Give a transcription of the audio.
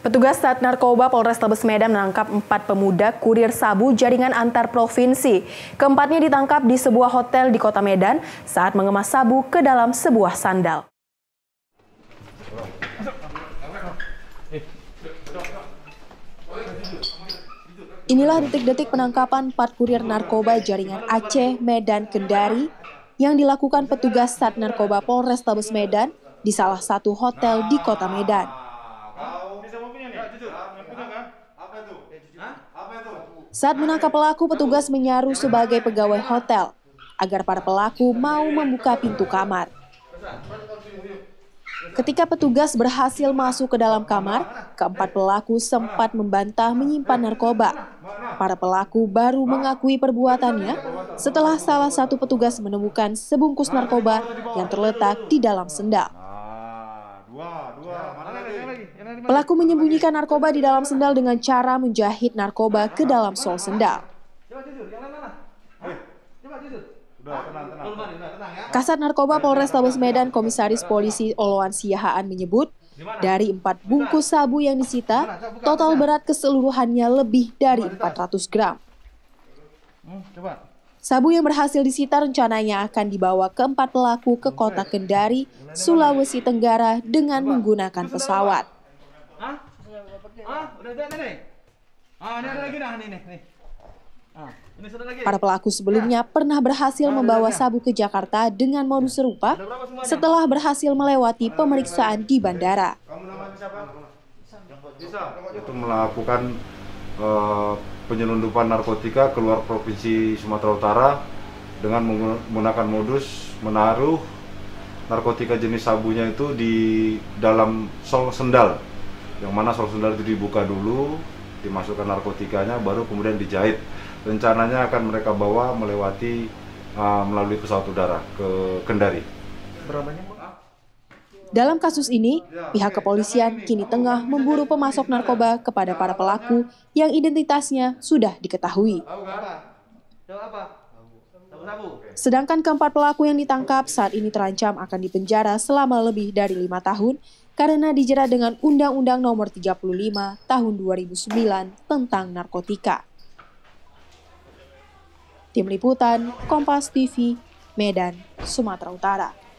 Petugas Sat Narkoba Polrestabes Medan menangkap 4 pemuda kurir sabu jaringan antar provinsi. Keempatnya ditangkap di sebuah hotel di Kota Medan saat mengemas sabu ke dalam sebuah sandal. Inilah detik-detik penangkapan 4 kurir narkoba jaringan Aceh, Medan, Kendari yang dilakukan petugas Sat Narkoba Polrestabes Medan di salah satu hotel di Kota Medan. Saat menangkap pelaku, petugas menyaru sebagai pegawai hotel agar para pelaku mau membuka pintu kamar. Ketika petugas berhasil masuk ke dalam kamar, keempat pelaku sempat membantah menyimpan narkoba. Para pelaku baru mengakui perbuatannya setelah salah satu petugas menemukan sebungkus narkoba yang terletak di dalam sendal. Pelaku menyembunyikan narkoba di dalam sendal dengan cara menjahit narkoba ke dalam sol sendal. Kasat Narkoba Polrestabes Medan Komisaris Polisi Oloan Siahaan menyebut, dari 4 bungkus sabu yang disita, total berat keseluruhannya lebih dari 400 gram. Sabu yang berhasil disita rencananya akan dibawa ke 4 pelaku ke Kota Kendari, Sulawesi Tenggara dengan menggunakan pesawat. Para pelaku sebelumnya pernah berhasil membawa sabu ke Jakarta dengan modus serupa setelah berhasil melewati pemeriksaan di bandara. Itu melakukan penyelundupan narkotika keluar Provinsi Sumatera Utara dengan menggunakan modus menaruh narkotika jenis sabunya itu di dalam sol sendal, yang mana sol sendal itu dibuka dulu, dimasukkan narkotikanya, baru kemudian dijahit. Rencananya akan mereka bawa melewati melalui pesawat udara ke Kendari. Dalam kasus ini, pihak kepolisian kini tengah memburu pemasok narkoba kepada para pelaku yang identitasnya sudah diketahui. Sedangkan keempat pelaku yang ditangkap saat ini terancam akan dipenjara selama lebih dari 5 tahun karena dijerat dengan Undang-Undang Nomor 35 Tahun 2009 tentang narkotika. Tim Liputan, Kompas TV, Medan, Sumatera Utara.